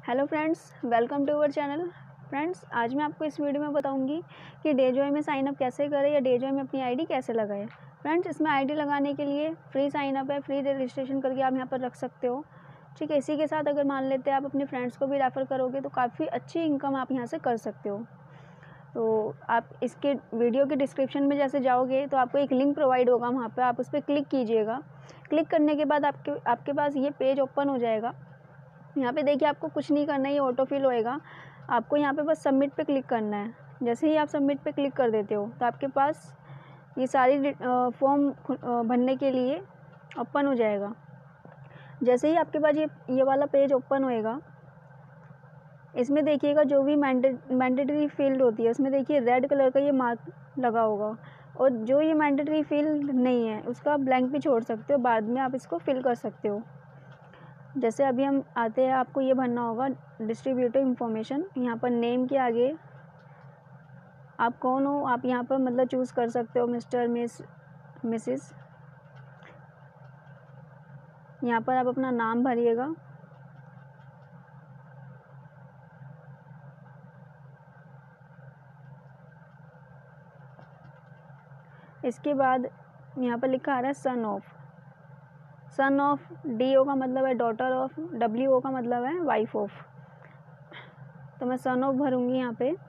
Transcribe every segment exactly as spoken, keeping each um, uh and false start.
Hello friends, welcome to our channel. Friends, आज मैं आपको इस वीडियो में बताऊंगी कि डेजॉय में साइन अप कैसे करें या डेजॉय में अपनी आईडी कैसे लगाएं। फ्रेंड्स, इसमें आईडी लगाने के लिए फ्री साइन अप है, फ्री रजिस्ट्रेशन करके आप यहाँ पर रख सकते हो। ठीक है, इसी के साथ अगर मान लेते हैं आप अपने फ्रेंड्स को भी रेफ़र करोगे तो काफ़ी अच्छी इनकम आप यहाँ से कर सकते हो। तो आप इसके वीडियो के डिस्क्रिप्शन में जैसे जाओगे तो आपको एक लिंक प्रोवाइड होगा, वहाँ पर आप उस पर क्लिक कीजिएगा। क्लिक करने के बाद आपके आपके पास ये पेज ओपन हो जाएगा। यहाँ पे देखिए, आपको कुछ नहीं करना है, ये ऑटो फिल होएगा। आपको यहाँ पे बस सबमिट पे क्लिक करना है। जैसे ही आप सबमिट पे क्लिक कर देते हो तो आपके पास ये सारी फॉर्म भरने के लिए ओपन हो जाएगा। जैसे ही आपके पास ये ये वाला पेज ओपन होएगा, इसमें देखिएगा जो भी मैंडेटरी फील्ड होती है उसमें देखिए रेड कलर का ये मार्क लगा होगा, और जो ये मैंडेटरी फील्ड नहीं है उसका ब्लैंक भी छोड़ सकते हो, बाद में आप इसको फिल कर सकते हो। जैसे अभी हम आते हैं, आपको ये भरना होगा डिस्ट्रीब्यूटर इंफॉर्मेशन। यहाँ पर नेम के आगे आप कौन हो आप यहाँ पर मतलब चूज़ कर सकते हो, मिस्टर, मिस, मिसिस। यहाँ पर आप अपना नाम भरिएगा। इसके बाद यहाँ पर लिखा आ रहा है son of. Son of, D O का मतलब है डॉटर ऑफ, डब्ल्यू ओ का मतलब है वाइफ ऑफ। तो मैं सन ऑफ भरूंगी यहाँ पे।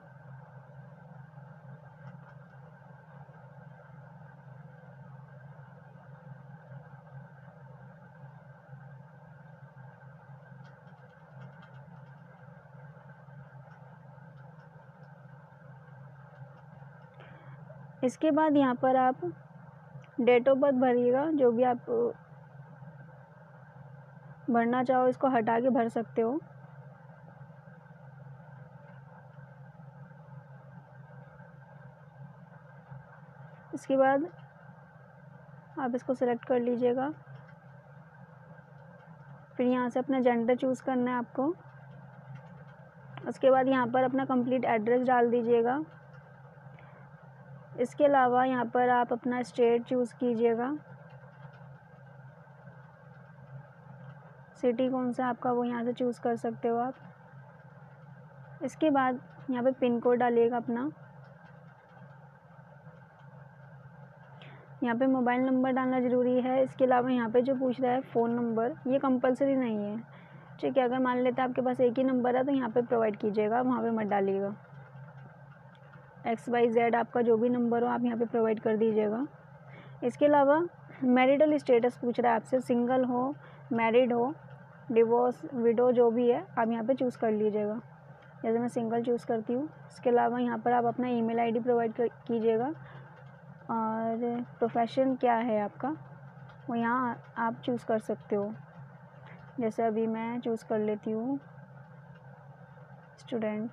इसके बाद यहाँ पर आप डेट ऑफ बर्थ भरिएगा, जो भी आप भरना चाहो इसको हटा के भर सकते हो। इसके बाद आप इसको सेलेक्ट कर लीजिएगा। फिर यहाँ से अपना जेंडर चूज़ करना है आपको। उसके बाद यहाँ पर अपना कंप्लीट एड्रेस डाल दीजिएगा। इसके अलावा यहाँ पर आप अपना स्टेट चूज़ कीजिएगा, सिटी कौन सा आपका वो यहाँ से चूज़ कर सकते हो आप। इसके बाद यहाँ पे पिन कोड डालिएगा अपना। यहाँ पे मोबाइल नंबर डालना ज़रूरी है। इसके अलावा यहाँ पे जो पूछ रहा है फ़ोन नंबर, ये कंपलसरी नहीं है। ठीक है, अगर मान लेते हैं आपके पास एक ही नंबर है तो यहाँ पे प्रोवाइड कीजिएगा, वहाँ पे मत डालिएगा। एक्स वाई जेड आपका जो भी नंबर हो आप यहाँ पे प्रोवाइड कर दीजिएगा। इसके अलावा मैरिटल स्टेटस पूछ रहा है आपसे, सिंगल हो, मैरिड हो, डिवोर्स, विडो, जो भी है आप यहाँ पे चूज़ कर लीजिएगा। जैसे मैं सिंगल चूज़ करती हूँ। इसके अलावा यहाँ पर आप अपना ईमेल आईडी प्रोवाइड कर कीजिएगा, और प्रोफेशन क्या है आपका वो यहाँ आप चूज़ कर सकते हो। जैसे अभी मैं चूज़ कर लेती हूँ स्टूडेंट।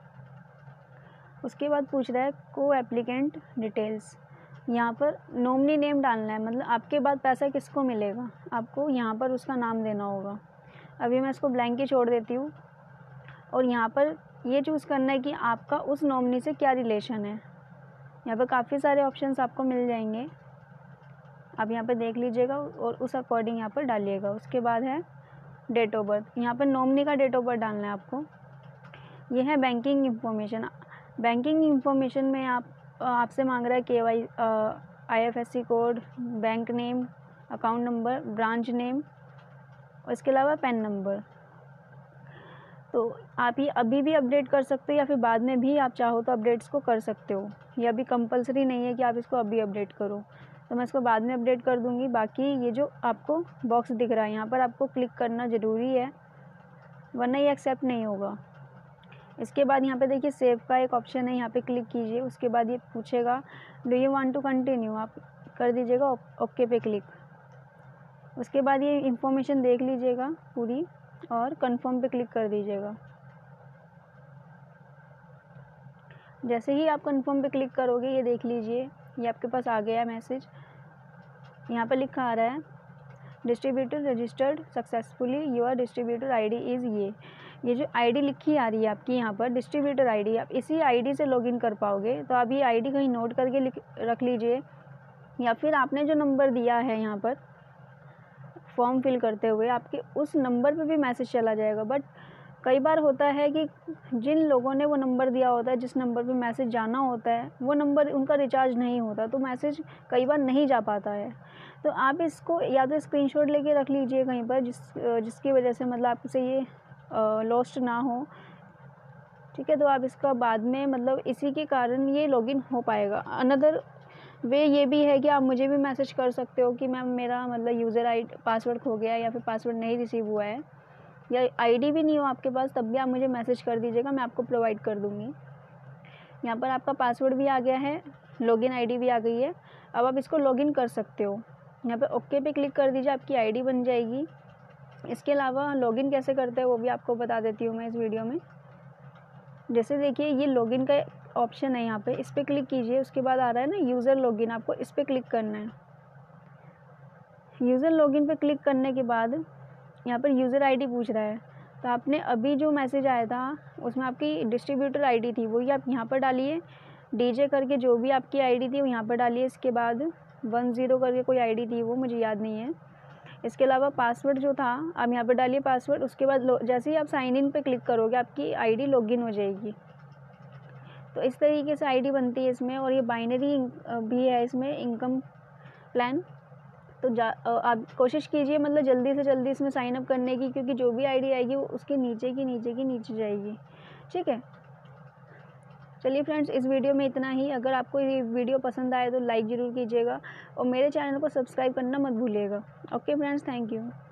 उसके बाद पूछ रहा है को एप्लीकेंट डिटेल्स। यहाँ पर नॉमिनी नेम डालना है, मतलब आपके बाद पैसा किसको मिलेगा आपको यहाँ पर उसका नाम देना होगा। अभी मैं इसको ब्लैंक ही छोड़ देती हूँ, और यहाँ पर ये चूज़ करना है कि आपका उस नॉमिनी से क्या रिलेशन है। यहाँ पर काफ़ी सारे ऑप्शंस आपको मिल जाएंगे, आप यहाँ पर देख लीजिएगा और उस अकॉर्डिंग यहाँ पर डालिएगा। उसके बाद है डेट ऑफ बर्थ। यहाँ पर नॉमिनी का डेट ऑफ बर्थ डालना है आपको। ये है बैंकिंग इंफॉर्मेशन। बैंकिंग इंफॉर्मेशन में आप आपसे मांग रहा है के वाई I F S C code, bank name, account number, branch name, और इसके अलावा पैन नंबर। तो आप ये अभी भी अपडेट कर सकते हो या फिर बाद में भी आप चाहो तो अपडेट्स को कर सकते हो। ये अभी कंपलसरी नहीं है कि आप इसको अभी अपडेट करो, तो मैं इसको बाद में अपडेट कर दूँगी। बाकी ये जो आपको बॉक्स दिख रहा है यहाँ पर आपको क्लिक करना ज़रूरी है, वरना ये एक्सेप्ट नहीं होगा। इसके बाद यहाँ पे देखिए सेव का एक ऑप्शन है, यहाँ पे क्लिक कीजिए। उसके बाद ये पूछेगा do you want to continue, आप कर दीजिएगा ओके पे क्लिक। उसके बाद ये इंफॉर्मेशन देख लीजिएगा पूरी और कंफर्म पे क्लिक कर दीजिएगा। जैसे ही आप कंफर्म पे क्लिक करोगे ये देख लीजिए, ये आपके पास आ गया मैसेज। यहाँ पर लिखा आ रहा है distributor registered successfully, your distributor ID is ये ये जो आईडी लिखी आ रही है आपकी यहाँ पर डिस्ट्रीब्यूटर आईडी, आप इसी आईडी से लॉगिन कर पाओगे। तो आप ये आईडी कहीं नोट करके लिख रख लीजिए, या फिर आपने जो नंबर दिया है यहाँ पर फॉर्म फिल करते हुए आपके उस नंबर पे भी मैसेज चला जाएगा। बट कई बार होता है कि जिन लोगों ने वो नंबर दिया होता है, जिस नंबर पे मैसेज जाना होता है, वो नंबर उनका रिचार्ज नहीं होता, तो मैसेज कई बार नहीं जा पाता है। तो आप इसको या तो स्क्रीनशॉट लेके रख लीजिए कहीं पर, जिस जिसकी वजह से मतलब आपसे ये लॉस्ट ना हो, ठीक है। तो आप इसका बाद में मतलब इसी के कारण ये लॉगिन हो पाएगा। अनदर वे ये भी है कि आप मुझे भी मैसेज कर सकते हो कि मैम मेरा मतलब यूज़र आई पासवर्ड खो गया है या फिर पासवर्ड नहीं रिसीव हुआ है, या आईडी भी नहीं हो आपके पास, तब भी आप मुझे मैसेज कर दीजिएगा, मैं आपको प्रोवाइड कर दूँगी। यहाँ पर आपका पासवर्ड भी आ गया है, लॉगिन आईडी भी आ गई है। अब आप इसको लॉगिन कर सकते हो। यहाँ पे ओके पे क्लिक कर दीजिए, आपकी आईडी बन जाएगी। इसके अलावा लॉगिन कैसे करते हैं वो भी आपको बता देती हूँ मैं इस वीडियो में। जैसे देखिए ये लॉगिन का ऑप्शन है, यहाँ पे इस पर क्लिक कीजिए। उसके बाद आ रहा है ना यूज़र लॉगिन, आपको इस पर क्लिक करना है। यूज़र लॉगिन पे क्लिक करने के बाद यहाँ पर यूज़र आईडी पूछ रहा है, तो आपने अभी जो मैसेज आया था उसमें आपकी डिस्ट्रीब्यूटर आईडी थी, वही आप यहाँ पर डालिए। डीजे करके जो भी आपकी आईडी थी वो यहाँ पर डालिए। इसके बाद वन ज़ीरो करके कोई आईडी थी, वो मुझे याद नहीं है। इसके अलावा पासवर्ड जो था आप यहाँ पर डालिए पासवर्ड। उसके बाद जैसे ही आप साइन इन पे क्लिक करोगे आपकी आईडी लॉगिन हो जाएगी। तो इस तरीके से आईडी बनती है इसमें, और ये बाइनरी भी है इसमें इनकम प्लान। तो जा आप कोशिश कीजिए मतलब जल्दी से जल्दी इसमें साइन अप करने की, क्योंकि जो भी आईडी आएगी वो उसके नीचे की नीचे की नीचे जाएगी, ठीक है। चलिए फ्रेंड्स, इस वीडियो में इतना ही। अगर आपको ये वीडियो पसंद आए तो लाइक ज़रूर कीजिएगा और मेरे चैनल को सब्सक्राइब करना मत भूलिएगा। Okay friends, thank you.